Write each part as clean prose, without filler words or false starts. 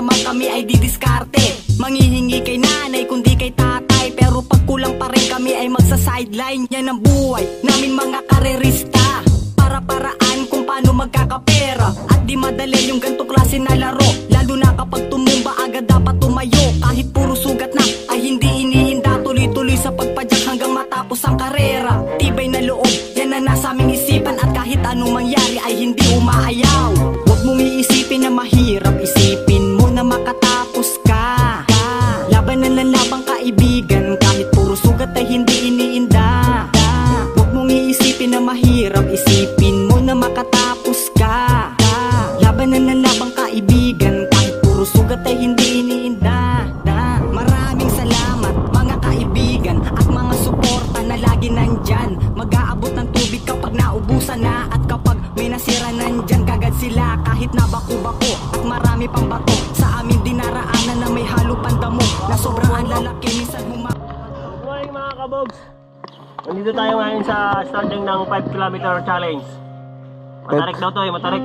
naman kami ay didiskarte. Manghihingi kay nanay kundi kay tatay, pero pag kulang pa rin kami ay magsa-sideline. Yan ang buhay namin mga karerista, para-paraan kung paano magkakapera. At di madali yung gantong klase na laro, lalo na kapag tumumba agad dapat tumayo. Kahit puro sugat na ay hindi iniinda, tuloy-tuloy sa pagpadyak hanggang matapos ang karera. Tibay na loob, yan na nasa aming isipan, at kahit anong mangyari ay hindi umaayaw. Huwag mong iisipin na mahirap, isipin mo na makatapos ka. Labanan ng labang kaibigan, kahit puro sugat ay hindi iniinda. Huwag mong iisipin na mahirap, isipin mo na makatapos ka. Labanan ng labang kaibigan, kahit puro sugat ay hindi iniinda. Maraming salamat mga kaibigan at mga suporta na lagi nandyan. Mag-aabot ng tubig kapag naubusan na, at kapag may nasira nandyan kagad sila. Kahit na bako-bako at marami pang bato, sa amin dinaraanan na may halo pandamo, na sobrang ang lalaki minsan Good morning mga kabogs! Nandito tayo ngayon sa starting ng 5 km challenge. Matarik daw to matarik.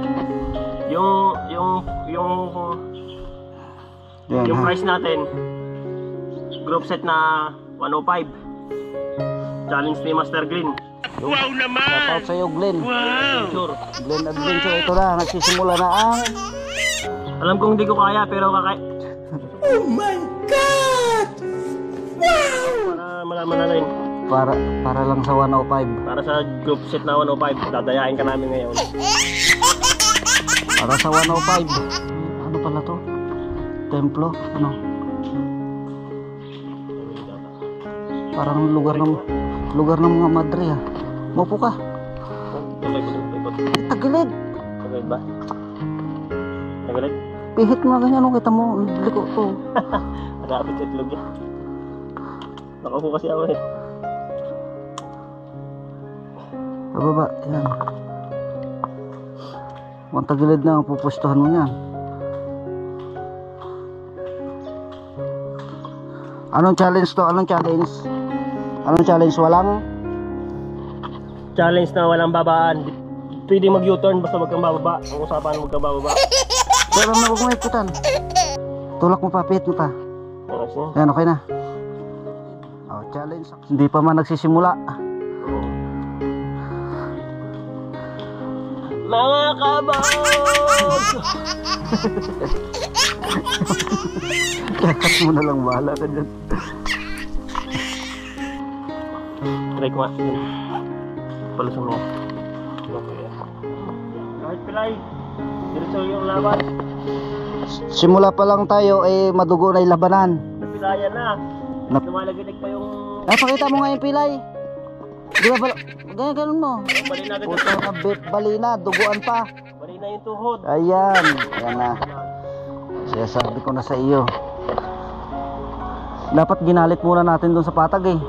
Yung price natin, group set na 105. Challenge ni Master Glenn. Wow naman! Shoutout sa'yo, Glenn. Wow! Sure. Glenn Adventure, ito na, nagsisimula na ang... Alam kong hindi ko kaya, pero kakaya. Oh my God! Wow! Para malaman natin. Para lang sa 105. Para sa group set na 105, dadayain ka namin ngayon. Para sa 105. Ano pala to? Templo? Ano? Parang lugar ng mga madre ha. Maupo ka. Ikot. Tagilid. Tagilid ba? Tagilid? Pihit mo na ganyan. Ano kita mo? Liko to. Nagkakapit sa itlog yan. Nakaupo kasi ako eh. Sa baba. Yan. Huwag tagilid na. Pupustuhan mo yan. Anong challenge to? Anong challenge? Anong challenge? Walang? Challenge na walang babaan. Pwede mag-U-turn basta wag kang bababa. Ang usapan wag kang bababa. Pero na huwag mo ipitan. Tulak mo pa, pihit mo pa. Yan, okay na. Oh, challenge. Hindi pa man nagsisimula. Mga kabogs! Kakat mo na lang, bahala ka dyan. Try ko nga. Palusong mo. Kahit pilay. Diretso yung laban. Simula pa lang tayo, madugo na yung labanan. Napilayan na. Lumalaginig pa yung... Pakita mo nga yung pilay. Di ba, ganyan mo. Bali na agad. Puto na bali na, duguan pa. Bali na yung tuhod. Ayan, ayan na. Kaya sabi ko na sa iyo, dapat ginalit muna natin dun sa patag eh.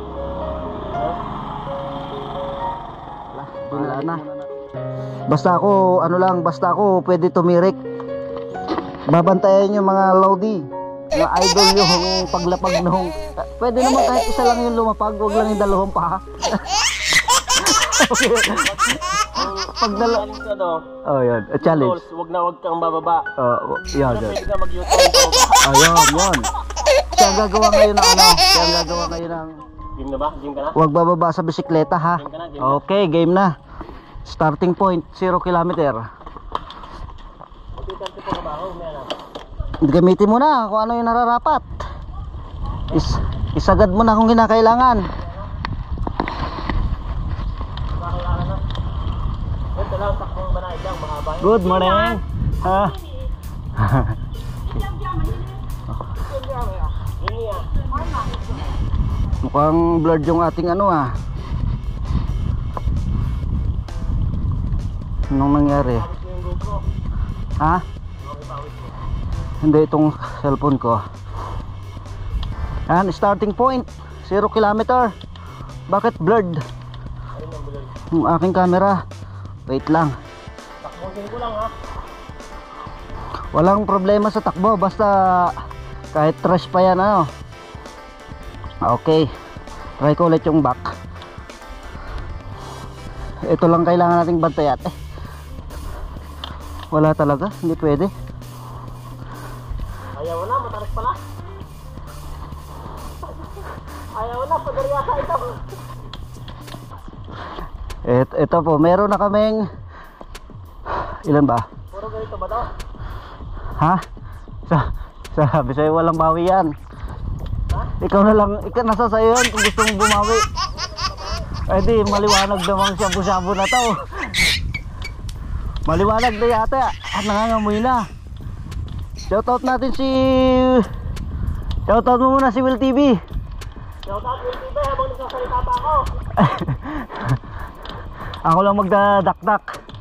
Wala na. Basta ako, basta ako pwede tumirik. Babantayan yung mga Lodi, mga idol yung paglapag nung. Pwede naman kahit isa lang yung lumapag, wag lang yung dalawang pa. Okay. Pag oh yan, a challenge. Wag kang bababa. Yan. Pwede ka mag-U-turn pa. Ayun. Siya ang gagawa ngayon ng Game na ba? Game ka na? Huwag bababa sa bisikleta ha. Game ka na, game na. Okay, game na. Starting point 0 kilometer. Gamitin mo na kung ano yung nararapat. Isagad mo na kung kinakailangan. Good morning. Ha? Mukhang blurred yung ating ano ah. Anong nangyari? Ha? Hindi, itong cellphone ko. Yan, starting point 0 kilometer. Bakit blurred? Yung aking camera. Wait lang. Takbusin ko lang ha. Walang problema sa takbo, basta kahit trash pa yan ano. Okay, try ko ulit yung back. Ito lang kailangan nating bantayan. Wala talaga, hindi pwede. Ayaw na, matarik pala. Ayaw na, padaryasa ito. Ito po, meron na kaming ilan ba? Puro ganito ba to? Ha? Sabi sa'yo walang bawi yan. Ha? Ikaw na lang, nasa sa'yo yan kung gusto mong bumawi. Eh di, maliwanag namang shabu-shabu na to. Maliwanag na yata. Nangangamoy na. Shoutout natin si... Shoutout mo muna si Will TV. Shoutout Will TV habang nagsasalita pa ako. Ako lang magdadakdak.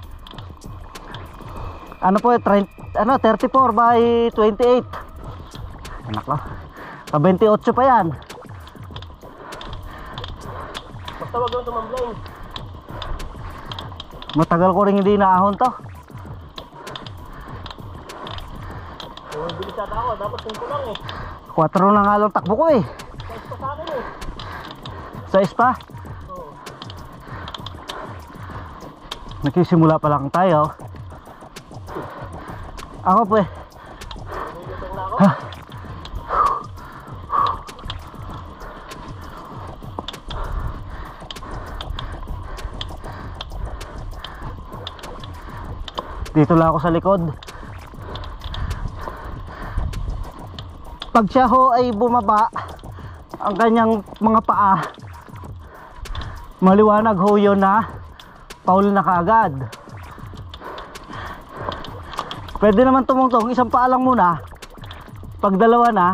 Ano po, 34 by 28. Anak ko. 28 pa yan. Basta wag lang tumambling. Matagal ko rin hindi naahon to. Oh, bilis yata ako. Dapat 5 lang eh. 4 na nga lang takbo ko eh. Size pa sa akin eh. Size pa? Oo. Nagsisimula pa lang tayo. Ako po eh. Nilutong na ako. Ha? Dito lang ako sa likod. Pag siya ho ay bumaba, ang kanyang mga paa, maliwanag ho yun na foul na kaagad. Pwede naman tumungtong, isang paa lang muna. Pag dalawa na,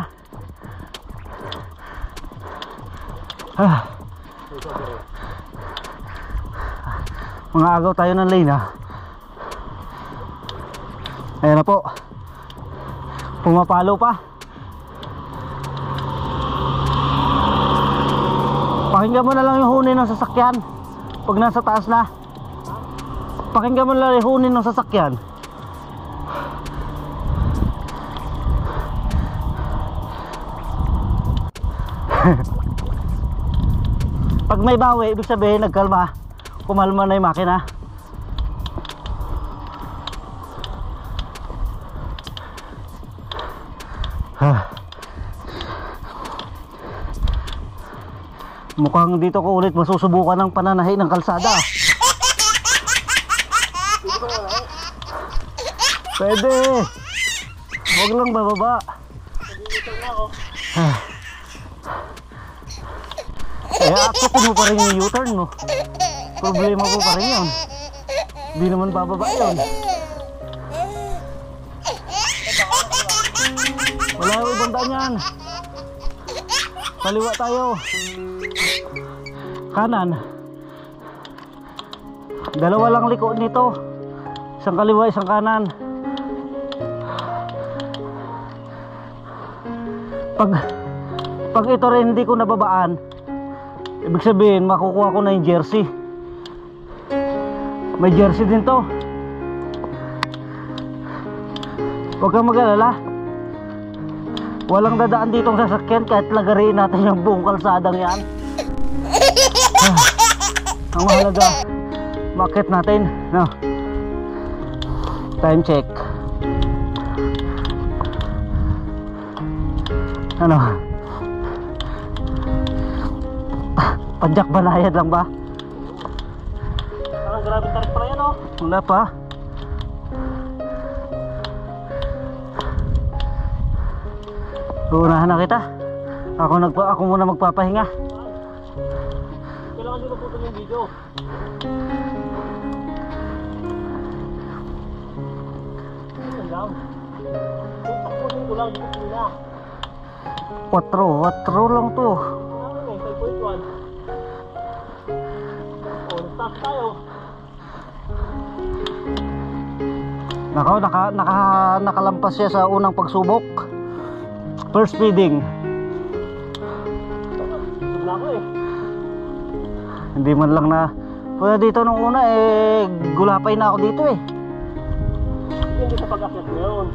mga agaw tayo ng lane ha. Ayan na po. Pumapalo pa. Pakinggan mo na lang yung hunin ng sasakyan pag nasa taas na. Pakinggan mo na lang yung hunin ng sasakyan. Pag may bawi, ibig sabihin nagkalma. Kumalma na yung makina. Mukhang dito ko ulit masusubukan ng pananahi ng kalsada. Pwede. Huwag lang bababa. Nilutong na ako. Kaya ako mo pa rin yung U-turn mo. Problema ko pa rin yun. Hindi naman bababa yun. Wala yung ibang daan yan. Kaliwa tayo. Kanan. Dalawa lang liko nito. Isang kaliwa, isang kanan. Pag ito rin hindi ko nababaan, ibig sabihin makukuha ko na yung jersey. May jersey din to. Huwag kang mag-alala. Walang dadaan ditong sasakyan kahit lagariin natin yung buong kalsadang yan. Ang mahalaga, makit natin, no? Time check. Ano? Padyak banayad lang ba? Parang grabe tarik pa yan oh. Wala pa. Unahan na kita. Ako muna magpapahinga. Kailangan dito putol yung video. Ano lang? Tapusin ko lang dito nila. 4 lang to. Ano eh, 5.1. Oh, nag-stop tayo. Nakalampas siya sa unang pagsubok. First feeding. Wala ko eh. Hindi man lang na pwede dito nung una eh gulapay na ako dito eh. Hindi sa pag-akyat ngayon.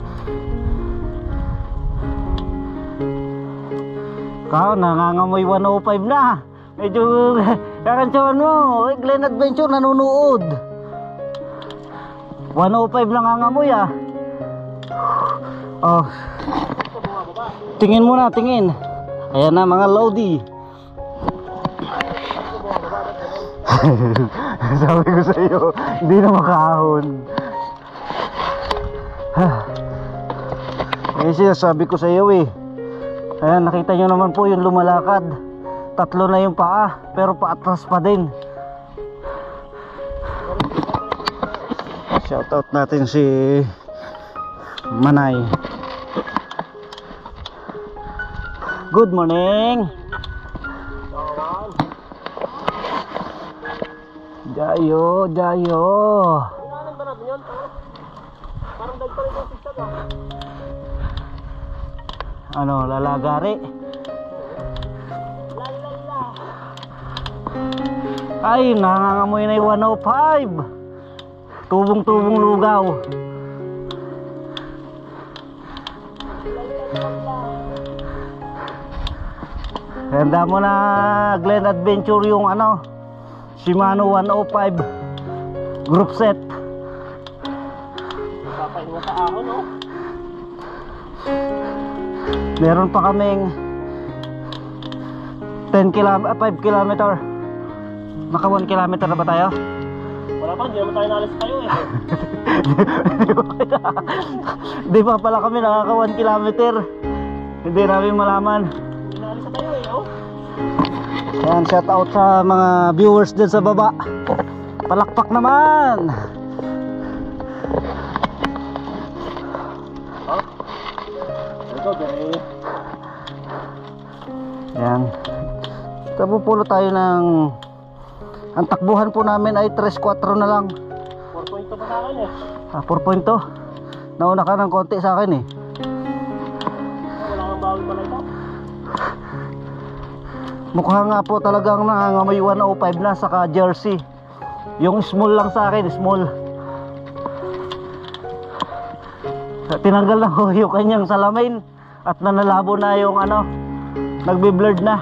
Nangangamoy 105 na. Medyo kakantsawan mo. Glen Adventure nanonood. 105 lang nangangamoy ah. Oh. Tingin muna, tingin. Ayan na mga Lodi. Sabi ko sa iyo, hindi na makahon. Eh sinasabi ko sa iyo eh. Ayan, nakita nyo naman po yung lumalakad. Tatlo na yung paa, pero paatras pa din. Shoutout natin si Manay. Good morning. Jayo, jayo. Ano, lalagari. Ay, nangangamoy na yung 105. Tubong-tubong lugaw. Ganda mo na Glen Adventure yung ano, Shimano 105 group set. Papahinga sa ahon, no? Meron pa kaming 5 km. Naka 1 km na ba tayo? Wala pa, hindi naman tayo nalis tayo eh. Di pa pala kami nakaka 1 km. Hindi namin malaman. Nalis na tayo eh, no? Ayan, shout out sa mga viewers din sa baba. Palakpak naman. Ayan. Tapupulo tayo ng... Ang takbuhan po namin ay 3-4 na lang. 4.2 ba sa akin eh? 4.2. Nauna ka ng konti sa akin eh. Wala kang bawal pala ito. Mukha nga po talagang nangangamoy 105 na saka jersey. Yung small lang sa akin, small. Tinanggal na ko yung kanyang salamin at nanalabo na yung ano, nagbe-blurred na.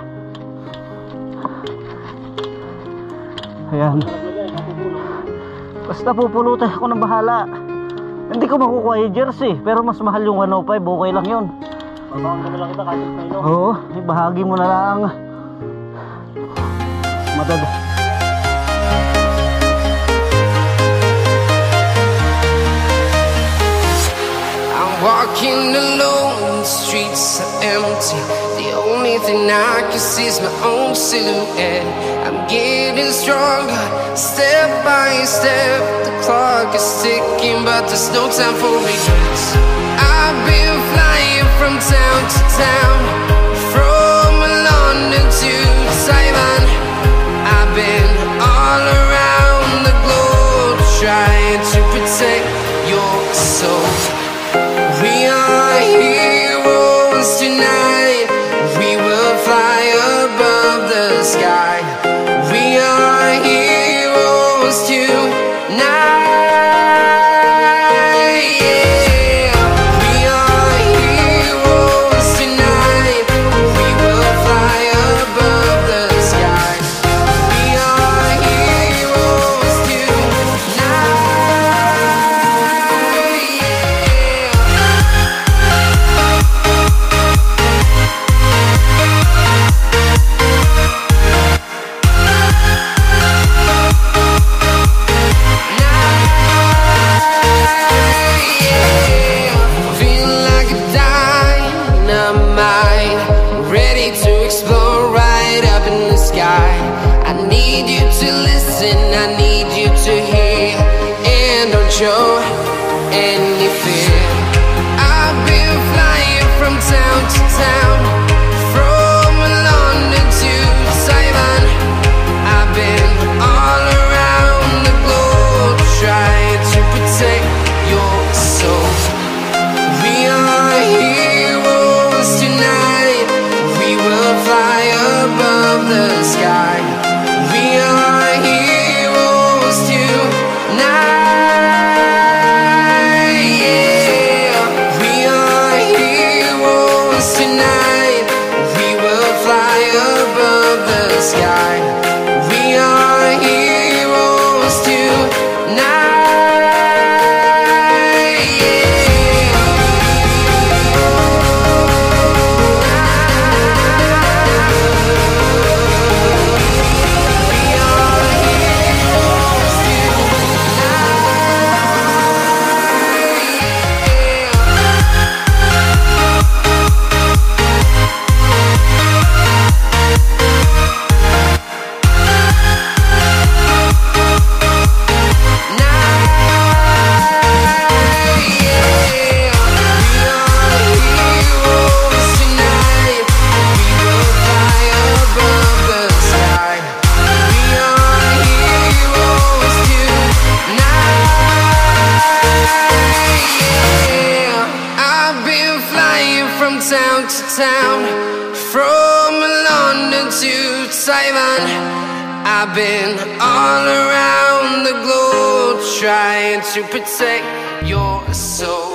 Ayan. Basta pupulutan ako ng bahala. Hindi ko makukuha yung jersey, pero mas mahal yung 105, okay lang yun. Babawang ka na lang kita kahit sa ino. Oo, ibahagi mo na lang. Madad. I'm walking alone, the streets are empty. The only thing I can see is my own silhouette. I'm getting stronger, step by step. The clock is ticking, but there's no time for regrets. I've been flying from town to town, from London to Taiwan. I've been all around the globe, trying to protect your soul. We are heroes tonight. We will fly above the sky. We are heroes tonight. Yeah. We are heroes tonight. We will fly above the sky. We are heroes tonight. Feel like a dynamite, ready to explode right up in the sky. I need you to listen, I need you to hear, and don't show any fear. I've been flying from town to town, from London to Taiwan. I've been all around the globe, trying to protect your soul. We are heroes tonight. We will fly above the sky. We are heroes tonight. Yeah. We are heroes tonight. We will fly above the sky. We are heroes tonight. Yeah. been flying from town to town, from London to Taiwan. I've been all around the globe trying to protect your soul.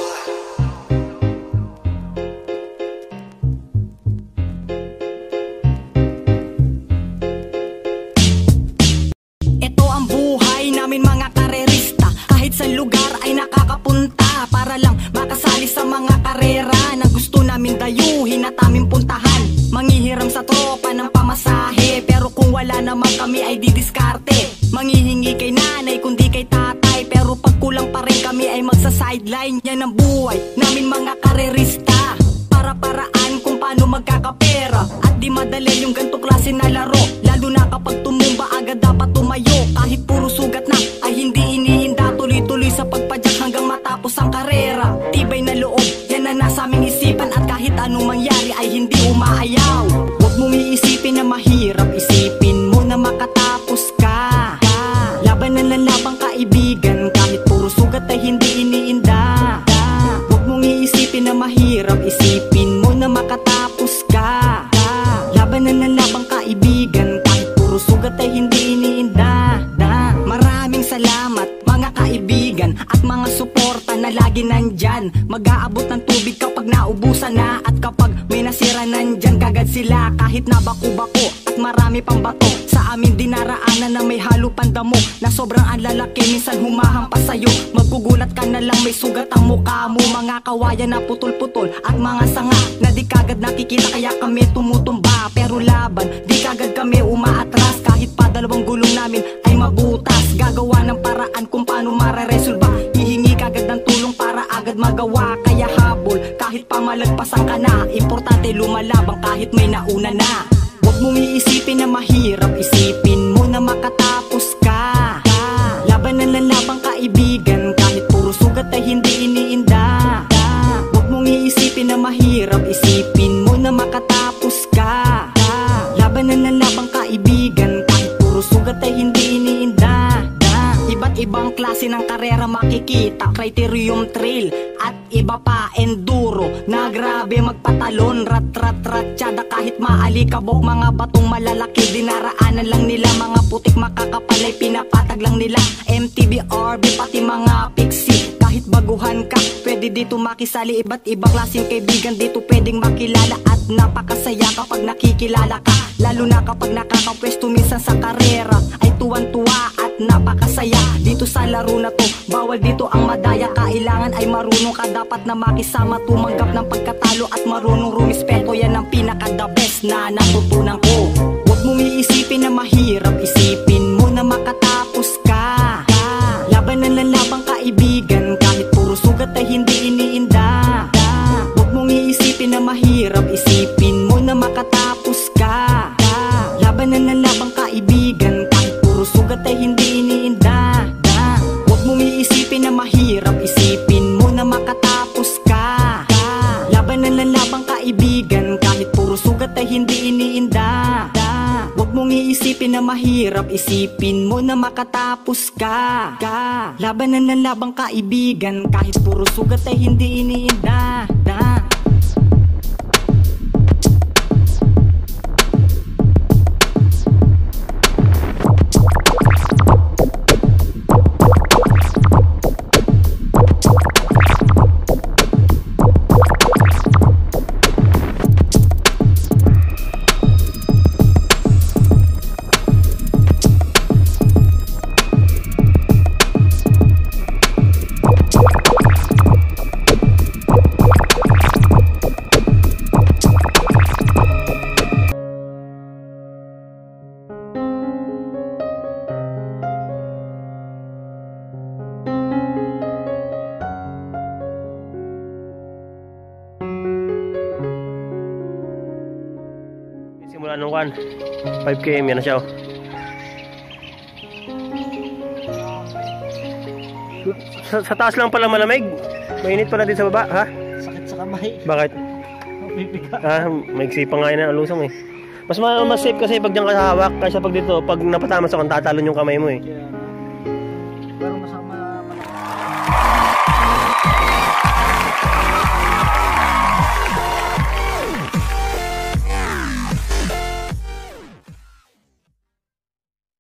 Ito ang buhay namin mga karerista, kahit sa lugar ay nakakapunta para lang makasali sa mga karera na gusto namin dayuhin at aming puntahan. Manghihiram sa tropa ng pamasahe, pero kung wala naman kami ay didiskarte. Manghihingi kay nanay kundi kay tatay, pero pag kulang pa rin kami ay magsa-sideline. Yan ang buhay namin mga karerista, para-paraan kung paano magkakapera. At di madali yung ganto klase na laro, lalo na kapag tumumba agad dapat tumayo. Kahit puro sugat na ay hindi iniinda, tuloy-tuloy sa pagpadyak hanggang matapos ang karera. Tibay na loob, yan na nasa aming isipan, at kahit anong mangyari ay hindi umaayaw. Huwag mong iisipin na mahirap, isipin mo na makatapos ka. Labanan ng labang kaibigan, kahit puro sugat ay hindi iniinda. Huwag mong iisipin na mahirap, isipin mo na makatapos ka. Labanan ng labang kaibigan, kahit puro sugat ay hindi iniinda. Maraming salamat mga kaibigan at mga suporta na lagi nandyan. Mag-aabot ng tubig kapag naubusan na, at kapag may nasira nandyan kagad sila. Kahit na bako-bako at marami pang bato, sa amin dinaraanan na may halo pandamo, na sobrang ang lalaki minsan humahampas sa'yo. Magkugulat ka na lang may sugat ang mukha mo. Mga kawayan na putol-putol at mga sanga na di kagad nakikita, kaya kami tumutumba. Pero laban, di kagad kami umaatras. Kahit pa dalawang gulong namin ay mabutas, gagawa ng paraan kung paano mareresolba. Hihingi kagad ng tulong para agad magawa. Kaya habol kahit pa malagpasan ka na, importante lumalabang kahit may nauna na. Huwag mong iisipin na mahirap, isipin mo na makatapos ka. Labanan ng labang kaibigan, kahit puro sugat ay hindi iniinda. Huwag mong iisipin na mahirap, isipin mo na makatapos ka. Labanan ng labang kaibigan, kahit puro sugat ay hindi iniinda. Iba't ibang klase ng karera makikita, criterium trail at iba pa enduro, na grabe magpatalon, rat-rat-ratsyada kahit maalikabok. Mga batong malalaki dinaraanan lang nila, mga putik makakapalay pinapatag lang nila. MTB, RB pati mga pixie, kahit baguhan ka pwede dito makisali. Iba't ibang klaseng kaibigan dito pwedeng makilala, at napakasaya kapag nakikilala ka. Lalo na kapag nakakapwesto minsan sa karera, ay tuwan-tuwa at napakasaya. Dito sa laro na to, bawal dito ang madaya. Kailangan ay marunong ka dapat na makisama, tumanggap ng pagkatalo at marunong rumispeto. Yan ang pinaka-the best na natutunan ko. Huwag mong iisipin na mahirap, isipin mo na makatapos ka. Labanan ng labang kaibigan, kahit puro sugat ay hindi iniinda. Huwag mong iisipin na mahirap, isipin mo na makatapos ka. Labanan ng labang kaibigan, kahit puro sugat ay hindi iniinda. Huwag mong iisipin na mahirap, isipin mo na makatapos ka. Labanan ng labang kaibigan, kahit puro sugat ay hindi iniinda. Huwag mong iisipin na mahirap, isipin mo na makatapos ka. Labanan ng labang kaibigan, kahit puro sugat ay hindi iniinda. Simula nung 5 km yan na siya. Sa taas lang pala malamig. Mainit pala din sa baba, ha? Sakit sa kamay. Bakit? Maigsi pa nga yun ang lusong eh. Mas safe kasi pag diyan ka hawak, kaysa pag dito, pag napatamas ako, tatalon yung kamay mo eh.